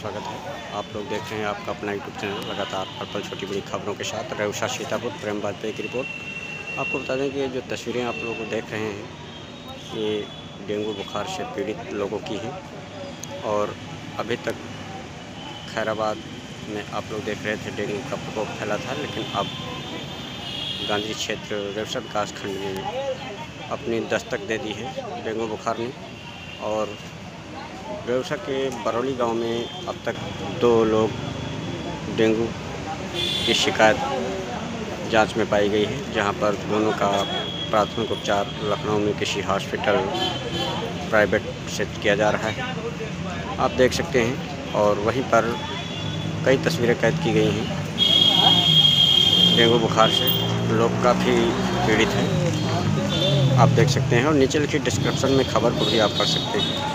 स्वागत है। आप लोग देख रहे हैं आपका अपना यूट्यूब चैनल लगातार हर पल छोटी बड़ी खबरों के साथ रेवसा सीतापुर प्रेम वाजपेयी की रिपोर्ट। आपको बता दें कि ये जो तस्वीरें आप लोगों को देख रहे हैं ये डेंगू बुखार से पीड़ित लोगों की हैं और अभी तक खैराबाद में आप लोग देख रहे थे डेंगू का प्रकोप फैला था, लेकिन अब गांधी क्षेत्र रेवसा विकास खंड में अपनी दस्तक दे दी है डेंगू बुखार ने। और रेवसा के बरौली गांव में अब तक 2 लोग डेंगू की शिकायत जांच में पाई गई है, जहां पर दोनों का प्राथमिक उपचार लखनऊ में किसी हॉस्पिटल प्राइवेट से किया जा रहा है, आप देख सकते हैं। और वहीं पर कई तस्वीरें कैद की गई हैं। डेंगू बुखार से लोग काफ़ी पीड़ित हैं, आप देख सकते हैं। और नीचे लिखी डिस्क्रिप्शन में खबर को भी आप पढ़ सकते हैं।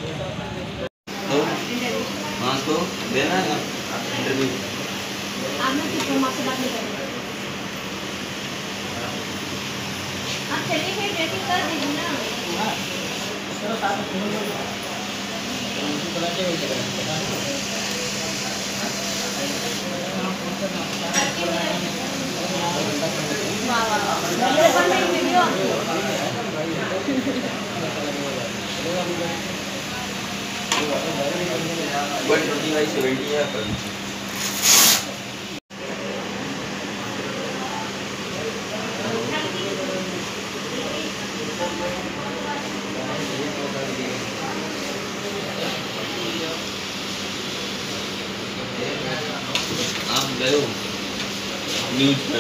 तो देना है इंटरव्यू। आप चलिए फिर ड्रेसिंग कर दीजिए ना। आप गए हो न्यूज पर।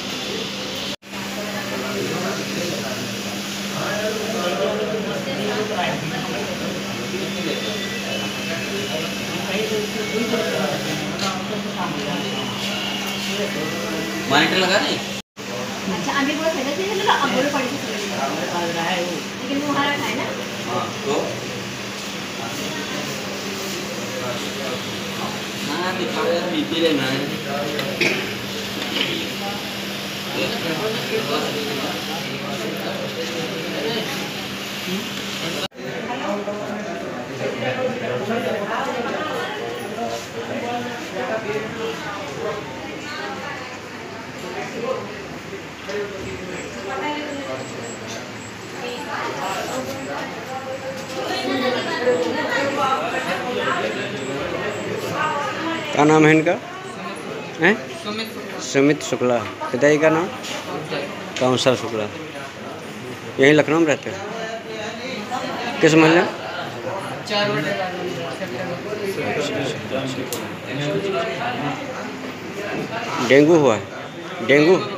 मॉनिटर लगा नहीं। अच्छा अभी वो सजा से चलो अब बोलो पड़ी से लेकिन वो हमारा है ना। हाँ तो हाँ दिखाओ यार बीपी लेना है। क्या नाम है इनका? हैं? सुमित शुक्ला। पिताजी का नाम? काउंसलर शुक्ला। यहीं लखनऊ में रहते हैं? किस मोहल्ले? डेंगू हुआ है? डेंगू